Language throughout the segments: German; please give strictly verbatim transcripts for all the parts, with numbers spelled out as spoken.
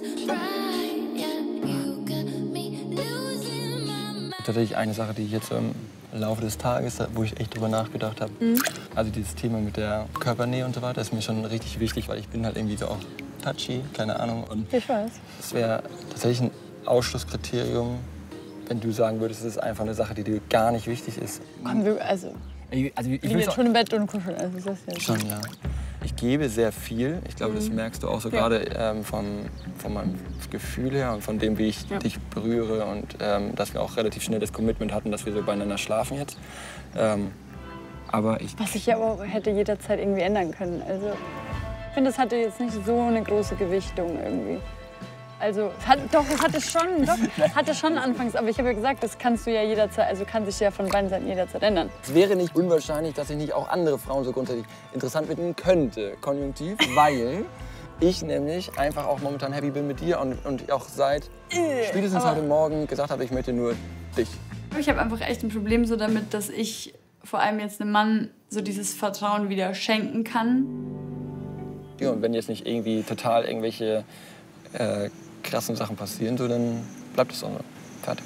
Tatsächlich eine Sache, die ich jetzt im Laufe des Tages, wo ich echt drüber nachgedacht habe. Mhm. Also dieses Thema mit der Körpernähe und so weiter ist mir schon richtig wichtig, weil ich bin halt irgendwie so auch touchy, keine Ahnung. Und ich weiß. Es wäre tatsächlich ein Ausschlusskriterium, wenn du sagen würdest, es ist einfach eine Sache, die dir gar nicht wichtig ist. Komm, wir, also, ich, also ich ich bin jetzt schon im Bett und kuscheln. Also ist das ja schon, ja. Ich gebe sehr viel. Ich glaube, das merkst du auch so ja. gerade ähm, von, von meinem Gefühl her und von dem, wie ich ja. dich berühre. Und ähm, dass wir auch relativ schnell das Commitment hatten, dass wir so beieinander schlafen jetzt. Ähm, aber ich Was ich ja aber hätte jederzeit irgendwie ändern können. Also, ich finde, das hatte jetzt nicht so eine große Gewichtung irgendwie. Also, es hat, doch, es hatte schon, doch, hatte schon anfangs, aber ich habe ja gesagt, das kannst du ja jederzeit, also kann sich ja von beiden Seiten jederzeit ändern. Es wäre nicht unwahrscheinlich, dass ich nicht auch andere Frauen so grundsätzlich interessant finden könnte, konjunktiv, weil ich nämlich einfach auch momentan happy bin mit dir und, und auch seit spätestens heute Morgen gesagt habe, ich möchte nur dich. Ich habe einfach echt ein Problem so damit, dass ich vor allem jetzt einem Mann so dieses Vertrauen wieder schenken kann. Ja, und wenn jetzt nicht irgendwie total irgendwelche äh, krassen Sachen passieren, so, dann bleibt es auch fertig.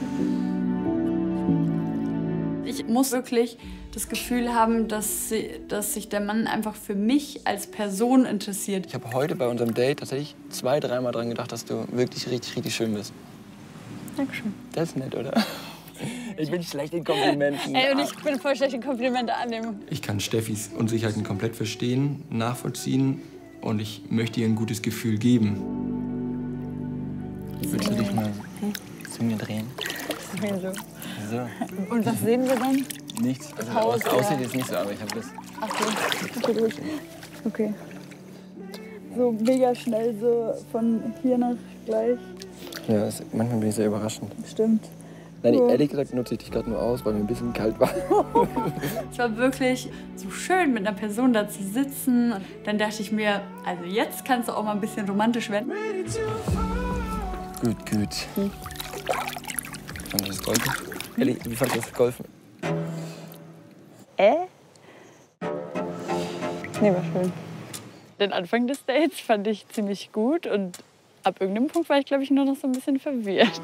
Ich muss wirklich das Gefühl haben, dass, sie, dass sich der Mann einfach für mich als Person interessiert. Ich habe heute bei unserem Date tatsächlich zwei, dreimal dran gedacht, dass du wirklich richtig, richtig schön bist. Dankeschön. Das ist nett, oder? Ich bin schlecht in Komplimenten. Ey, und ich bin voll schlecht in Komplimente annehmen. Ich kann Steffis Unsicherheiten komplett verstehen, nachvollziehen und ich möchte ihr ein gutes Gefühl geben. Willst du dich mal zu mir drehen? So. So. Und was sehen wir dann? Nichts. Also Haus, aus, aussieht jetzt nicht so, aber ich habe das. Ach so. Okay, gut. Okay. So mega schnell, so von hier nach gleich. Ja, das, manchmal bin ich sehr überraschend. Stimmt. Nein, ehrlich gesagt nutze ich dich gerade nur aus, weil mir ein bisschen kalt war. Es war wirklich so schön, mit einer Person da zu sitzen. Und dann dachte ich mir, also jetzt kannst du auch mal ein bisschen romantisch werden. Gut, gut. Hm. Fandest du das Golfen? Elli, wie fandest du das Golfen? Äh? Nee, war schön. Den Anfang des Dates fand ich ziemlich gut und ab irgendeinem Punkt war ich, glaube ich, nur noch so ein bisschen verwirrt.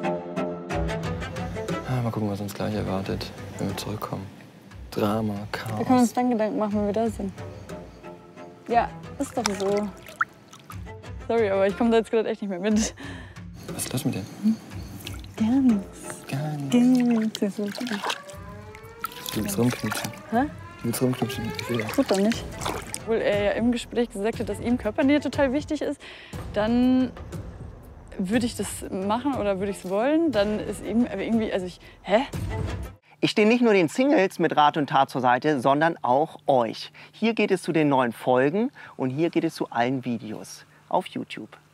Ah, mal gucken, was uns gleich erwartet, wenn wir zurückkommen. Drama, Chaos. Wir können uns dann Gedanken machen, wenn wir da sind. Ja, ist doch so. Sorry, aber ich komme da jetzt gerade echt nicht mehr mit. Was ist los mit dir? Hm? Gar nichts. Gar nichts. Gar nichts. Du willst rumknutschen. Hä? Du willst rumknutschen. Tut doch nicht. Obwohl er ja im Gespräch gesagt hat, dass ihm Körpernähe total wichtig ist, dann würde ich das machen oder würde ich es wollen, dann ist ihm irgendwie, also ich, hä? Ich stehe nicht nur den Singles mit Rat und Tat zur Seite, sondern auch euch. Hier geht es zu den neuen Folgen und hier geht es zu allen Videos auf YouTube.